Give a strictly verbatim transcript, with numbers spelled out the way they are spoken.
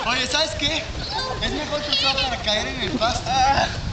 Oye, ¿sabes qué? Es mejor cruzar para caer en el pasto.